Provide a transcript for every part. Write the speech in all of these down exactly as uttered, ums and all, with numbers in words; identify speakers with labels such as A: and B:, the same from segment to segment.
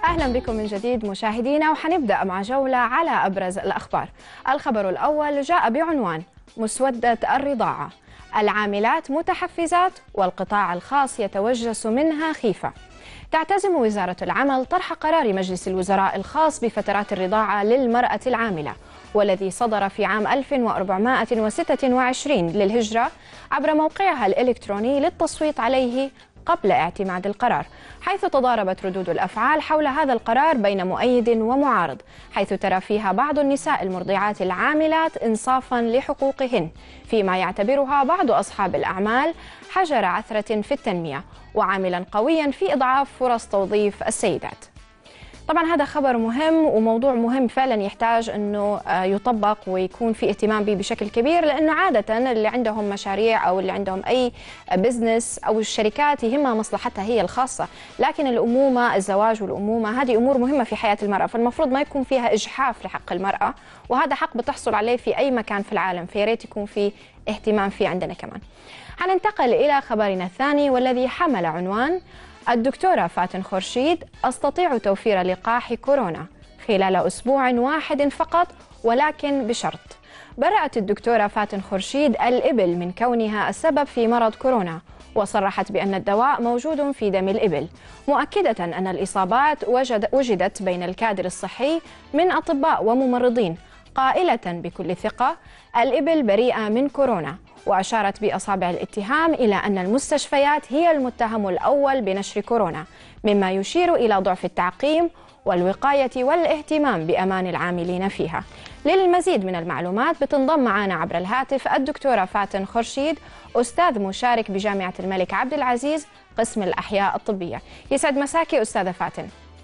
A: أهلا بكم من جديد مشاهدينا، وحنبدأ مع جولة على أبرز الأخبار. الخبر الأول جاء بعنوان مسودة الرضاعة، العاملات متحفزات والقطاع الخاص يتوجس منها خيفة. تعتزم وزارة العمل طرح قرار مجلس الوزراء الخاص بفترات الرضاعة للمرأة العاملة، والذي صدر في عام ألف وأربعمائة وستة وعشرين للهجرة عبر موقعها الإلكتروني للتصويت عليه قبل اعتماد القرار، حيث تضاربت ردود الأفعال حول هذا القرار بين مؤيد ومعارض، حيث ترى فيها بعض النساء المرضعات العاملات إنصافا لحقوقهن، فيما يعتبرها بعض أصحاب الأعمال حجر عثرة في التنمية وعاملا قويا في إضعاف فرص توظيف السيدات. طبعا هذا خبر مهم وموضوع مهم فعلا يحتاج أنه يطبق ويكون في اهتمام به بشكل كبير، لأنه عادة اللي عندهم مشاريع أو اللي عندهم أي بزنس أو الشركات يهمها مصلحتها هي الخاصة، لكن الأمومة، الزواج والأمومة هذه أمور مهمة في حياة المرأة، فالمفروض ما يكون فيها إجحاف لحق المرأة، وهذا حق بتحصل عليه في أي مكان في العالم، فيا ريت يكون في اهتمام فيه عندنا كمان. حننتقل إلى خبرنا الثاني والذي حمل عنوان الدكتورة فاتن خورشيد: أستطيع توفير لقاح كورونا خلال أسبوع واحد فقط ولكن بشرط. برأت الدكتورة فاتن خورشيد الإبل من كونها السبب في مرض كورونا، وصرحت بأن الدواء موجود في دم الإبل، مؤكدة أن الإصابات وجد وجدت بين الكادر الصحي من أطباء وممرضين، قائلة بكل ثقة: الإبل بريئة من كورونا. وأشارت بأصابع الاتهام إلى أن المستشفيات هي المتهم الأول بنشر كورونا، مما يشير إلى ضعف التعقيم والوقاية والاهتمام بأمان العاملين فيها. للمزيد من المعلومات بتنضم معنا عبر الهاتف الدكتورة فاتن خورشيد، أستاذ مشارك بجامعة الملك عبد العزيز قسم الأحياء الطبية. يسعد مساكي أستاذة فاتن.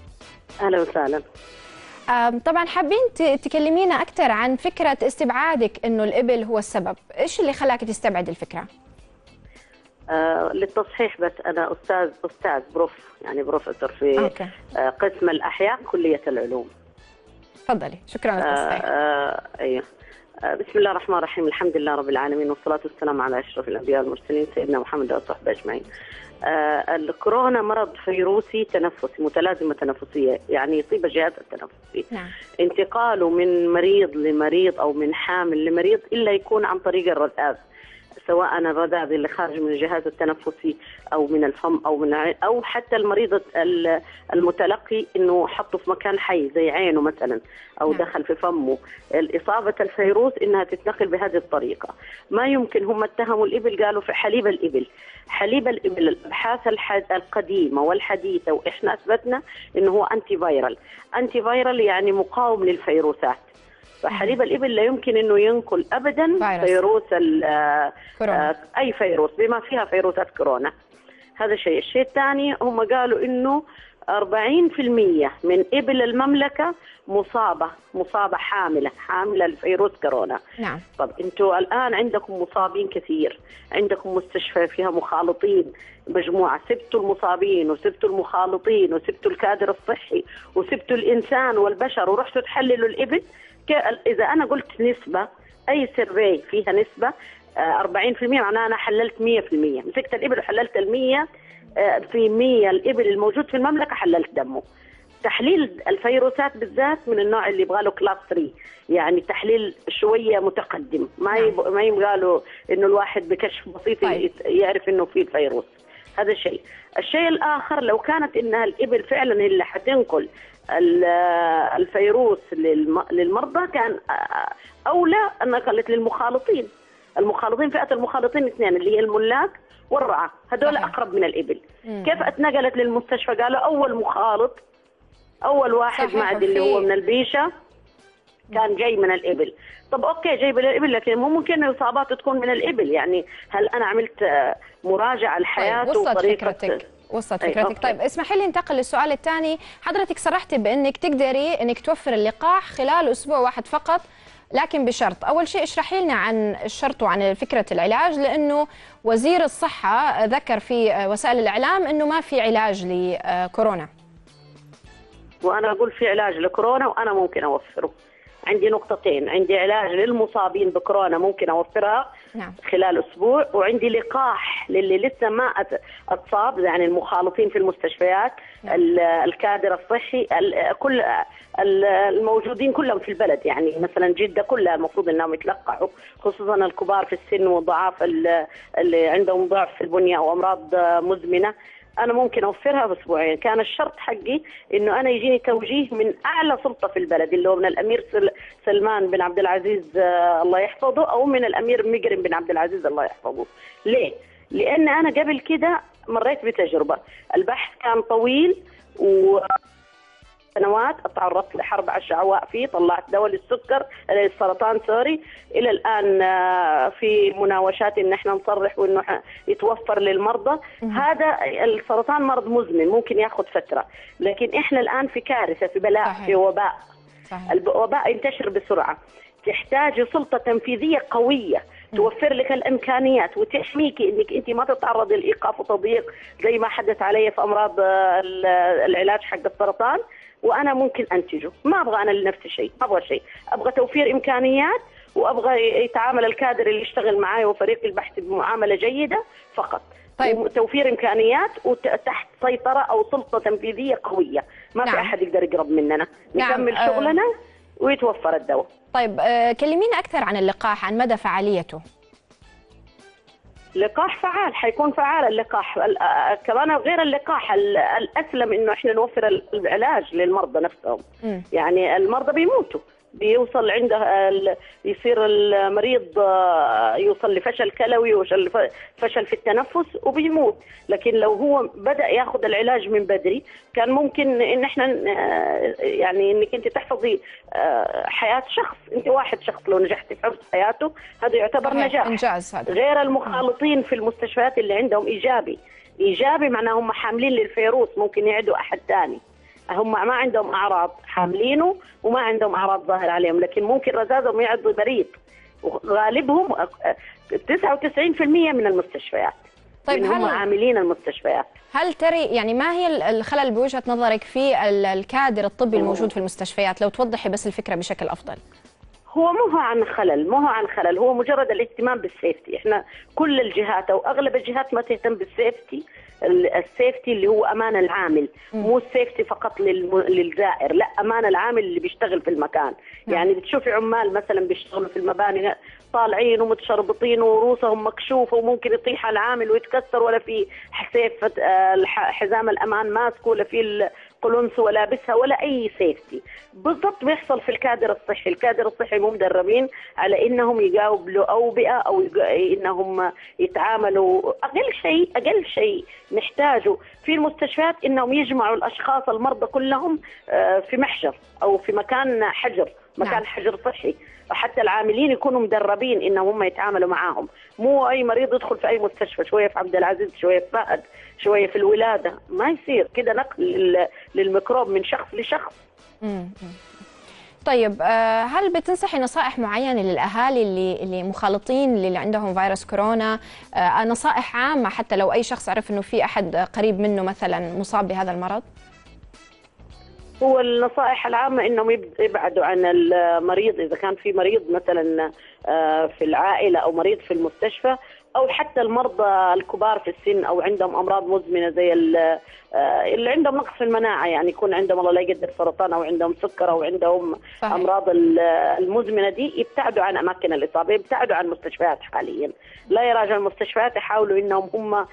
B: أهلا وسهلا.
A: طبعا حابين تكلمينا أكثر عن فكرة استبعادك إنه الإبل هو السبب، إيش اللي خلاك تستبعد الفكرة؟
B: آه للتصحيح بس، أنا أستاذ أستاذ بروف يعني بروفيسور في
A: أوكي.
B: آه قسم الأحياء كلية العلوم.
A: تفضلي. شكرا للتصحيح.
B: آه آه أيوه. آه بسم الله الرحمن الرحيم، الحمد لله رب العالمين، والصلاة والسلام على أشرف الأنبياء والمرسلين سيدنا محمد وصحبه أجمعين. آه الكورونا مرض فيروسي تنفسي، متلازمة تنفسية، يعني يصيب الجهاز التنفسي.
A: نعم. انتقاله
B: من مريض لمريض أو من حامل لمريض إلا يكون عن طريق الرذاذ، سواء الرذاذ اللي خارج من الجهاز التنفسي أو من الفم أو من عين، أو حتى المريض المتلقي إنه حطه في مكان حي زي عينه مثلا أو نعم. دخل في فمه. الإصابة الفيروس إنها تتنقل بهذه الطريقة. ما يمكن، هم اتهموا الإبل، قالوا في حليب الإبل. حليب الإبل الأبحاث القديمة والحديثة وإحنا أثبتنا إنه هو أنتي فايرال. أنتي فايرال يعني مقاوم للفيروسات، فحليب الإبل لا يمكن إنه ينقل أبدا فيروس, فيروس آه أي فيروس بما فيها فيروسات كورونا. هذا شيء. الشيء الثاني، هم قالوا إنه أربعين بالمئة من إبل المملكة مصابة مصابة حاملة حاملة لفيروس كورونا.
A: نعم.
B: طب أنتوا الآن عندكم مصابين كثير، عندكم مستشفى فيها مخالطين مجموعة، سبتوا المصابين وسبتوا المخالطين وسبتوا الكادر الصحي وسبتوا الإنسان والبشر ورحتوا تحللوا الإبل. إذا أنا قلت نسبة، أي سيرفي فيها نسبة أربعين بالمئة، معناها أنا حللت مئة بالمئة، مسكت الإبل وحللت المية في مية الإبل الموجود في المملكة حللت دمه. تحليل الفيروسات بالذات من النوع اللي يبغى له كلاس ثلاثة، يعني تحليل شوية متقدم، ما يب... ما يبغى له إنه الواحد بكشف بسيط طيب. يعرف إنه فيه الفيروس. هذا شيء. الشيء الآخر، لو كانت إنها الإبل فعلا اللي حتنقل الفيروس للمرضى كان أولى أن نقلت للمخالطين. المخالطين، فئة المخالطين اثنين اللي هي الملاك والرعاة، هذول أقرب من الإبل. مم. كيف اتنقلت للمستشفى؟ قالوا أول مخالط، أول واحد معد اللي هو من البيشة كان جاي من الإبل. طب أوكي جاي من الإبل، لكن مو ممكن الإصابات تكون من الإبل. يعني هل أنا عملت مراجعة لحياته؟
A: طيب وصلت فكرتك وصلت فكرتك. أوكي. طيب اسمحي لي ننتقل للسؤال الثاني. حضرتك صرحتي بأنك تقدري أنك توفر اللقاح خلال أسبوع واحد فقط، لكن بشرط. أول شيء اشرحي لنا عن الشرط وعن فكرة العلاج، لأنه وزير الصحة ذكر في وسائل الإعلام أنه ما في علاج لكورونا.
B: وأنا أقول في علاج لكورونا وأنا ممكن أوفره. عندي نقطتين، عندي علاج للمصابين بكورونا ممكن أوفرها
A: نعم.
B: خلال أسبوع، وعندي لقاح للي لسه ما اتصاب، يعني المخالطين في المستشفيات، نعم. الكادر الصحي، كل الموجودين كلهم في البلد، يعني مثلا جدة كلها المفروض أنهم يتلقحوا، خصوصا الكبار في السن والضعاف اللي عندهم ضعف في البنية أو أمراض مزمنة. أنا ممكن أوفرها بأسبوعين. كان الشرط حقي إنه أنا يجيني توجيه من أعلى سلطة في البلد، اللي هو من الأمير سلمان بن عبد العزيز الله يحفظه، أو من الأمير مقرن بن عبد العزيز الله يحفظه. ليه؟ لأن أنا قبل كده مريت بتجربة، البحث كان طويل و سنوات، تعرضت لحرب عشعواء فيه، طلعت دواء للسكر للسرطان سوري، الى الان في مناوشات ان احنا نصرح وانه يتوفر للمرضى. هذا السرطان مرض مزمن ممكن ياخذ فتره، لكن احنا الان في كارثه، في بلاء، صحيح. في وباء. صحيح. الوباء ينتشر بسرعه، تحتاج سلطه تنفيذيه قويه توفر لك الامكانيات وتحميك انك انت ما تتعرضي لايقاف وتضييق زي ما حدث علي في امراض العلاج حق السرطان، وانا ممكن انتجه. ما ابغى انا لنفس الشيء، ما ابغى شيء، ابغى توفير امكانيات، وابغى يتعامل الكادر اللي يشتغل معي وفريق البحث بمعامله جيده فقط. طيب. وتوفير امكانيات وتحت سيطره او سلطه تنفيذيه قويه، ما نعم. في احد يقدر يقرب مننا، نعم. نكمل أه... شغلنا ويتوفر الدواء.
A: طيب أه كلمينا اكثر عن اللقاح، عن مدى فعاليته.
B: لقاح فعال، حيكون فعال اللقاح. كمان غير اللقاح الأسلم إنه إحنا نوفر العلاج للمرضى نفسهم. م. يعني المرضى بيموتوا، بيوصل عنده يصير المريض يوصل لفشل كلوي وفشل في التنفس وبيموت. لكن لو هو بدأ ياخذ العلاج من بدري كان ممكن ان احنا يعني انك انت تحفظي حياة شخص، انت واحد شخص لو نجحتي في حفظ حياته هذا يعتبر نجاح.
A: انجاز هذا.
B: غير المخالطين في المستشفيات اللي عندهم ايجابي، ايجابي معناه هم حاملين للفيروس، ممكن يعدوا احد ثاني. هم ما عندهم اعراض، حاملينه وما عندهم اعراض ظاهره عليهم، لكن ممكن رذاذهم يعضوا بريد، وغالبهم تسعة وتسعين بالمئة من المستشفيات.
A: طيب
B: هم عاملين المستشفيات.
A: هل تري يعني ما هي الخلل بوجهة نظرك في الكادر الطبي الموجود في المستشفيات؟ لو توضحي بس الفكرة بشكل افضل.
B: هو مو هو عن خلل، مو هو عن خلل، هو مجرد الاهتمام بالسيفتي. احنا كل الجهات او اغلب الجهات ما تهتم بالسيفتي، السيفتي اللي هو امان العامل، مو السيفتي فقط للزائر، لا امان العامل اللي بيشتغل في المكان. يعني بتشوفي عمال مثلا بيشتغلوا في المباني طالعين ومتشربطين ورؤوسهم مكشوفه وممكن يطيح العامل ويتكسر، ولا في سيف حزام الامان ماسكه، ولا في قلنس ولا لابسها، ولا اي سيفتي. بالضبط بيحصل في الكادر الصحي، الكادر الصحي مو مدربين على انهم يقاوبوا اوبئه او انهم يتعاملوا. اقل شيء اقل شيء نحتاجه في المستشفيات انهم يجمعوا الاشخاص المرضى كلهم في محجر او في مكان حجر، مكان نعم. حجر صحي، وحتى العاملين يكونوا مدربين انهم هم يتعاملوا معاهم. مو اي مريض يدخل في اي مستشفى، شويه في عبد العزيز، شويه في فهد، شويه في الولاده، ما يصير كده نقل للميكروب من شخص لشخص.
A: امم طيب هل بتنصحي نصائح معينه للاهالي اللي اللي مخالطين اللي عندهم فيروس كورونا، نصائح عامه حتى لو اي شخص عرف انه في احد قريب منه مثلا مصاب بهذا المرض؟
B: هو النصائح العامة إنهم يبعدوا عن المريض، إذا كان في مريض مثلا في العائلة أو مريض في المستشفى، أو حتى المرضى الكبار في السن أو عندهم أمراض مزمنة زي اللي عندهم نقص في المناعة، يعني يكون عندهم الله لا يقدر سرطان أو عندهم سكر أو عندهم صحيح. أمراض المزمنة دي، يبتعدوا عن أماكن الإصابة، يبتعدوا عن المستشفيات حاليا، لا يراجعوا المستشفيات، يحاولوا إنهم هم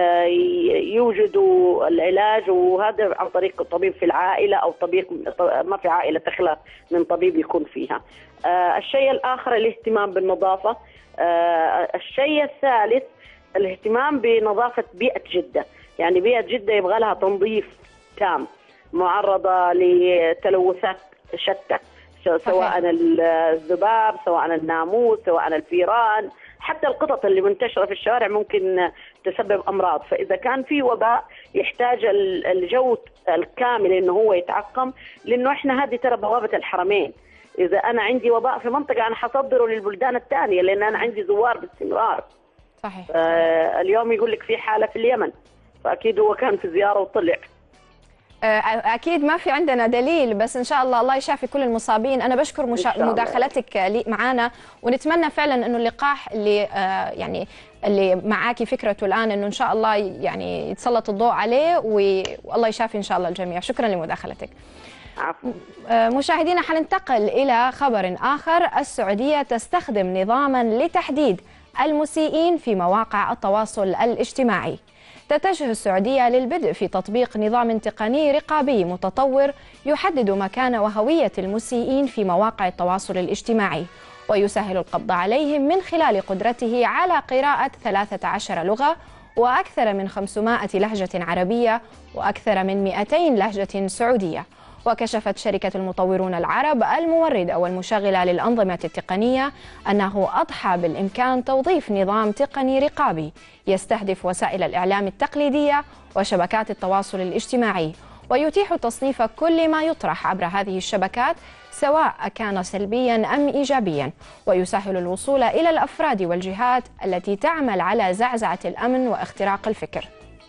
B: يوجدوا العلاج، وهذا عن طريق الطبيب في العائلة أو طبيب ما في عائلة تخلى من طبيب يكون فيها. الشيء الآخر الاهتمام بالنظافة. الشيء الثالث الاهتمام بنظافة بيئة جدة، يعني بيئة جدة يبغى لها تنظيف تام، معرضة لتلوثات شتى، سواء الذباب، سواء الناموس، سواء الفيران، حتى القطط اللي منتشرة في الشوارع ممكن تسبب أمراض. فإذا كان في وباء يحتاج الجو الكامل إنه هو يتعقم، لأنه إحنا هذه ترى بوابة الحرمين. إذا أنا عندي وباء في منطقة أنا حصدره للبلدان الثانية، لأن أنا عندي زوار باستمرار.
A: صحيح.
B: اليوم يقول لك في حالة في اليمن، فأكيد هو كان في زيارة وطلع.
A: أكيد ما في عندنا دليل، بس إن شاء الله الله يشافي كل المصابين. أنا بشكر مشا... مداخلتك معنا، ونتمنى فعلا إنه اللقاح اللي آه يعني اللي معاكي فكرته الآن إنه إن شاء الله يعني يتسلط الضوء عليه، والله يشافي إن شاء الله الجميع. شكرا لمداخلتك.
B: عفوا.
A: مشاهدينا حننتقل إلى خبر آخر. السعودية تستخدم نظاما لتحديد المسيئين في مواقع التواصل الاجتماعي. تتجه السعودية للبدء في تطبيق نظام تقني رقابي متطور يحدد مكان وهوية المسيئين في مواقع التواصل الاجتماعي، ويسهل القبض عليهم من خلال قدرته على قراءة ثلاثة عشر لغة وأكثر من خمسمائة لهجة عربية وأكثر من مئتين لهجة سعودية. وكشفت شركة المطورون العرب الموردة والمشغلة للأنظمة التقنية أنه أضحى بالإمكان توظيف نظام تقني رقابي يستهدف وسائل الإعلام التقليدية وشبكات التواصل الاجتماعي، ويتيح تصنيف كل ما يطرح عبر هذه الشبكات سواء كان سلبيا أم إيجابيا، ويسهل الوصول إلى الأفراد والجهات التي تعمل على زعزعة الأمن واختراق الفكر.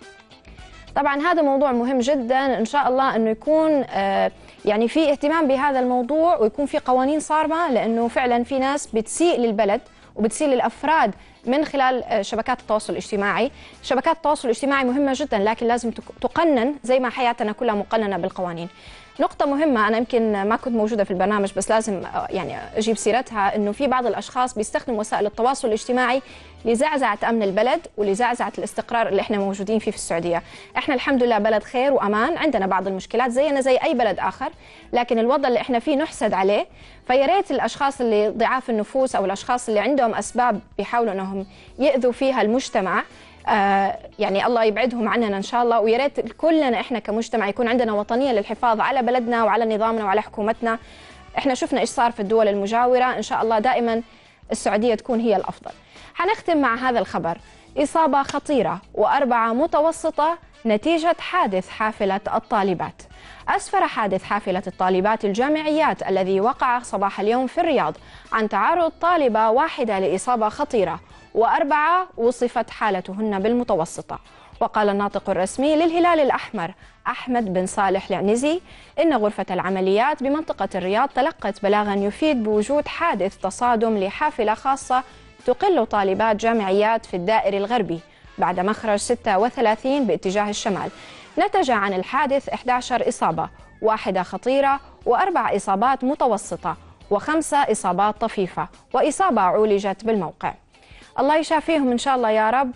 A: طبعا هذا موضوع مهم جدا، إن شاء الله أنه يكون يعني في اهتمام بهذا الموضوع ويكون في قوانين صارمة، لأنه فعلا في ناس بتسيء للبلد وبتسيء للأفراد من خلال شبكات التواصل الاجتماعي. شبكات التواصل الاجتماعي مهمة جدا، لكن لازم تقنن زي ما حياتنا كلها مقننة بالقوانين. نقطة مهمة أنا يمكن ما كنت موجودة في البرنامج بس لازم يعني أجيب سيرتها، إنه في بعض الأشخاص بيستخدموا وسائل التواصل الاجتماعي لزعزعة أمن البلد ولزعزعة الاستقرار اللي إحنا موجودين فيه في السعودية. إحنا الحمد لله بلد خير وأمان، عندنا بعض المشكلات زينا زي أي بلد آخر، لكن الوضع اللي إحنا فيه نحسد عليه. فيا ريت الأشخاص اللي ضعاف النفوس أو الأشخاص اللي عندهم أسباب بيحاولوا إنهم يأذوا فيها المجتمع، آه يعني الله يبعدهم عننا إن شاء الله. ويا ريت كلنا إحنا كمجتمع يكون عندنا وطنية للحفاظ على بلدنا وعلى نظامنا وعلى حكومتنا. إحنا شفنا إيش صار في الدول المجاورة، إن شاء الله دائما السعودية تكون هي الأفضل. حنختم مع هذا الخبر: إصابة خطيرة وأربعة متوسطة نتيجة حادث حافلة الطالبات. أسفر حادث حافلة الطالبات الجامعيات الذي وقع صباح اليوم في الرياض عن تعرض طالبة واحدة لإصابة خطيرة، وأربعة وصفت حالتهن بالمتوسطة. وقال الناطق الرسمي للهلال الأحمر أحمد بن صالح العنزي إن غرفة العمليات بمنطقة الرياض تلقت بلاغا يفيد بوجود حادث تصادم لحافلة خاصة تقل طالبات جامعيات في الدائري الغربي بعد مخرج ستة وثلاثين باتجاه الشمال. نتج عن الحادث إحدى عشرة إصابة، واحدة خطيرة وأربع إصابات متوسطة وخمسة إصابات طفيفة وإصابة عولجت بالموقع. الله يشافيهم إن شاء الله يا رب.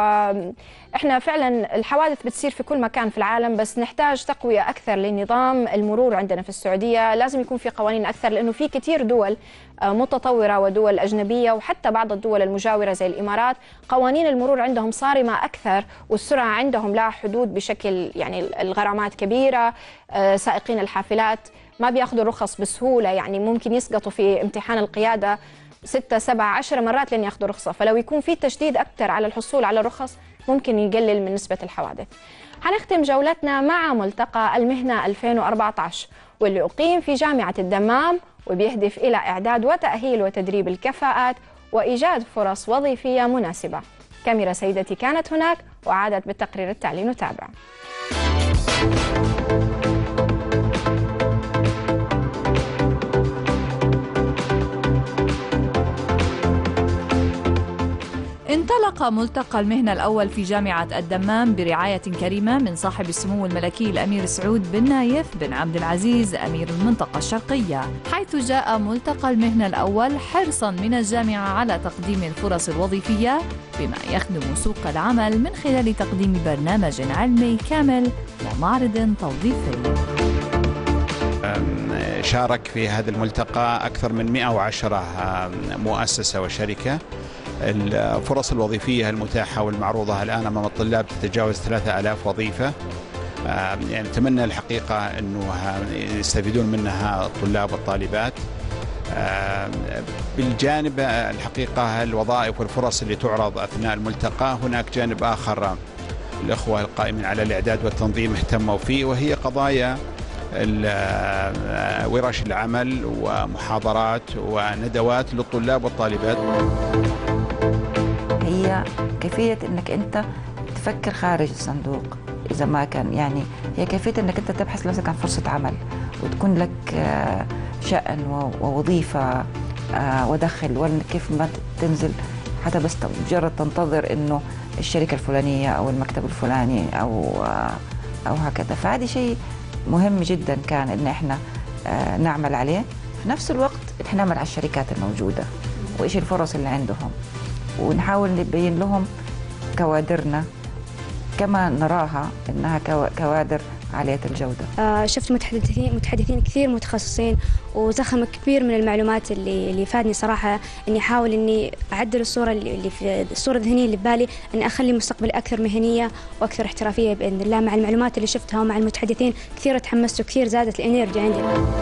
A: وإحنا فعلا الحوادث بتصير في كل مكان في العالم، بس نحتاج تقوية أكثر لنظام المرور عندنا في السعودية. لازم يكون في قوانين أكثر، لأنه في كتير دول متطورة ودول أجنبية وحتى بعض الدول المجاورة زي الإمارات قوانين المرور عندهم صارمة أكثر، والسرعة عندهم لها حدود بشكل يعني الغرامات كبيرة. سائقين الحافلات ما بياخذوا رخص بسهولة، يعني ممكن يسقطوا في امتحان القيادة ستة سبعة عشر مرات لين ياخذوا رخصة. فلو يكون في تشديد أكثر على الحصول على الرخص ممكن يقلل من نسبة الحوادث. حنختم جولتنا مع ملتقى المهنة ألفين وأربعة عشر واللي أقيم في جامعة الدمام، وبيهدف إلى إعداد وتأهيل وتدريب الكفاءات وإيجاد فرص وظيفية مناسبة. كاميرا سيدتي كانت هناك وعادت بالتقرير التالي، نتابع.
C: انطلق ملتقى المهنة الأول في جامعة الدمام برعاية كريمة من صاحب السمو الملكي الأمير سعود بن نايف بن عبد العزيز أمير المنطقة الشرقية، حيث جاء ملتقى المهنة الأول حرصاً من الجامعة على تقديم الفرص الوظيفية بما يخدم سوق العمل من خلال تقديم برنامج علمي كامل ومعرض توظيفي.
D: شارك في هذا الملتقى أكثر من مئة وعشرة مؤسسة وشركة. الفرص الوظيفية المتاحة والمعروضة الآن أمام الطلاب تتجاوز ثلاثة آلاف وظيفة. يعني نتمنى الحقيقة أنه يستفيدون منها الطلاب والطالبات. بالجانب الحقيقة الوظائف والفرص اللي تعرض أثناء الملتقى، هناك جانب آخر الأخوة القائمين على الإعداد والتنظيم اهتموا فيه، وهي قضايا ورش العمل ومحاضرات وندوات للطلاب والطالبات.
E: هي كيفية أنك أنت تفكر خارج الصندوق، إذا ما كان يعني هي كيفية أنك أنت تبحث لنفسك عن فرصة عمل وتكون لك شأن ووظيفة ودخل، ولا كيف ما تنزل حتى بس مجرد تنتظر إنه الشركة الفلانية أو المكتب الفلاني أو أو هكذا. فهذا شيء مهم جدا كان إن إحنا نعمل عليه. في نفس الوقت إحنا نعمل على الشركات الموجودة وإيش الفرص اللي عندهم، ونحاول نبين لهم كوادرنا كما نراها إنها كوادر عالية الجودة.
F: آه شفت متحدثين متحدثين كثير متخصصين وزخم كبير من المعلومات اللي اللي فادني صراحة إني أحاول إني أعدل الصورة اللي في الصورة الذهنية اللي ببالي، إني أخلي مستقبلي أكثر مهنية وأكثر احترافية بإذن الله. مع المعلومات اللي شفتها ومع المتحدثين كثير تحمست وكثير زادت الإنرجي عندي.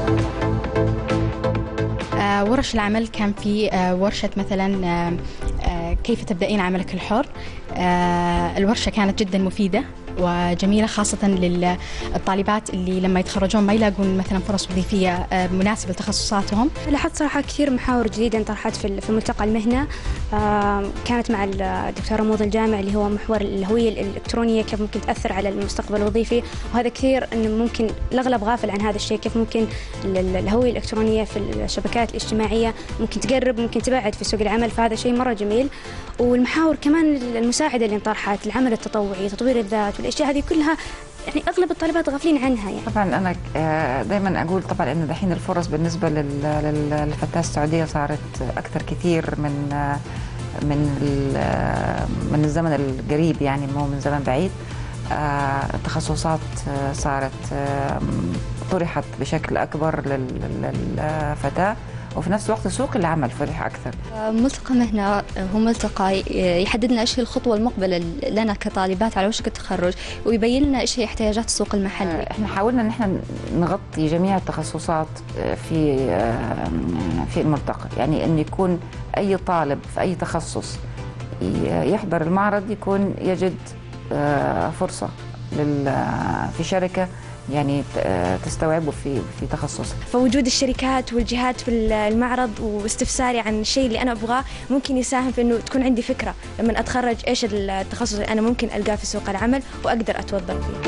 G: آه ورش العمل كان في آه ورشة مثلا آه آه كيف تبدأين عملك الحر. آه الورشة كانت جدا مفيدة وجميلة، خاصة للطالبات اللي لما يتخرجون ما يلاقون مثلا فرص وظيفية مناسبة لتخصصاتهم.
F: لاحظت صراحة كثير محاور جديدة انطرحت في ملتقى المهنة، كانت مع الدكتورة موضة الجامع اللي هو محور الهوية الإلكترونية، كيف ممكن تأثر على المستقبل الوظيفي، وهذا كثير إنه ممكن الأغلب غافل عن هذا الشيء، كيف ممكن الهوية الإلكترونية في الشبكات الاجتماعية ممكن تقرب ممكن تبعد في سوق العمل، فهذا شيء مرة جميل. والمحاور كمان المساعدة اللي انطرحت، العمل التطوعي، تطوير الذات، الاشياء هذه كلها يعني اغلب الطالبات غافلين عنها. يعني
E: طبعا انا دائما اقول طبعا انه دحين الفرص بالنسبه للفتاه السعوديه صارت اكثر كثير من من من الزمن القريب، يعني مو من زمن بعيد. التخصصات صارت طرحت بشكل اكبر للفتاه، وفي نفس الوقت سوق العمل فرح أكثر.
H: ملتقى مهنة هو ملتقى يحدد لنا إيش هي الخطوة المقبلة لنا كطالبات على وشك التخرج، ويبين لنا إيش هي احتياجات السوق المحلي.
E: إحنا حاولنا إن إحنا نغطي جميع التخصصات في في الملتقى، يعني إن يكون أي طالب في أي تخصص يحضر المعرض يكون يجد فرصة في شركة يعني تستوعبه في في تخصصه.
F: فوجود الشركات والجهات في المعرض واستفساري عن الشيء اللي انا ابغاه ممكن يساهم في انه تكون عندي فكره لما اتخرج ايش التخصص اللي انا ممكن القاه في سوق العمل واقدر اتوظف فيه.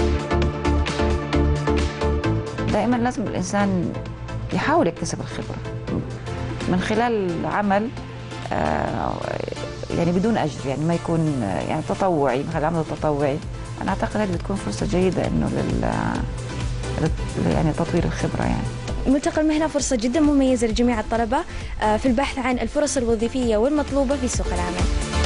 E: دائما لازم الانسان يحاول يكتسب الخبره من خلال عمل يعني بدون اجر، يعني ما يكون يعني تطوعي، من خلال العمل التطوعي. انا اعتقد هذه بتكون فرصه جيده انه لل يعني تطوير الخبره. يعني
F: ملتقى المهنه فرصه جدا مميزه لجميع الطلبه في البحث عن الفرص الوظيفيه والمطلوبه في سوق العمل.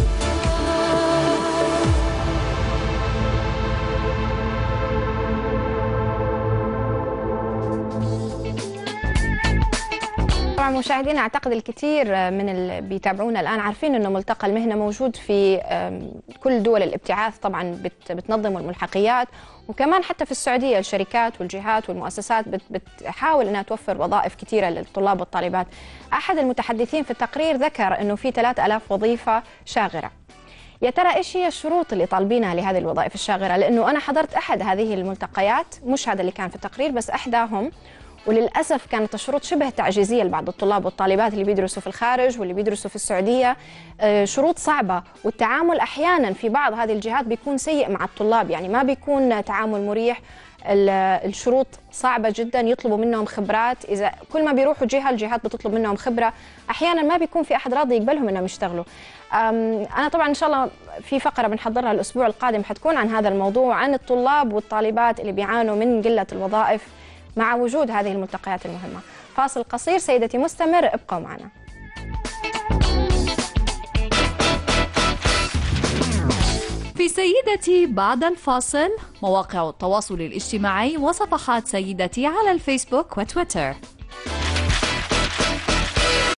A: طبعا مشاهدينا اعتقد الكثير من اللي بيتابعونا الان عارفين انه ملتقى المهنه موجود في كل دول الابتعاث، طبعا بتنظم الملحقيات، وكمان حتى في السعوديه الشركات والجهات والمؤسسات بتحاول انها توفر وظائف كثيره للطلاب والطالبات. احد المتحدثين في التقرير ذكر انه في ثلاثة آلاف وظيفه شاغره. يا ترى ايش هي الشروط اللي طالبينها لهذه الوظائف الشاغره؟ لانه انا حضرت احد هذه الملتقيات، مش هذا اللي كان في التقرير بس احداهم، وللأسف كانت الشروط شبه تعجيزية لبعض الطلاب والطالبات اللي بيدرسوا في الخارج واللي بيدرسوا في السعودية. شروط صعبة، والتعامل أحيانا في بعض هذه الجهات بيكون سيء مع الطلاب، يعني ما بيكون تعامل مريح. الشروط صعبة جدا، يطلبوا منهم خبرات، إذا كل ما بيروحوا جهة الجهات بتطلب منهم خبرة، أحيانا ما بيكون في أحد راضي يقبلهم إنهم يشتغلوا. أنا طبعا إن شاء الله في فقرة بنحضرها الأسبوع القادم حتكون عن هذا الموضوع، عن الطلاب والطالبات اللي بيعانوا من قلة الوظائف مع وجود هذه الملتقيات المهمة. فاصل قصير سيدتي مستمر، ابقوا معنا.
C: في سيدتي بعد الفاصل مواقع التواصل الاجتماعي وصفحات سيدتي على الفيسبوك وتويتر.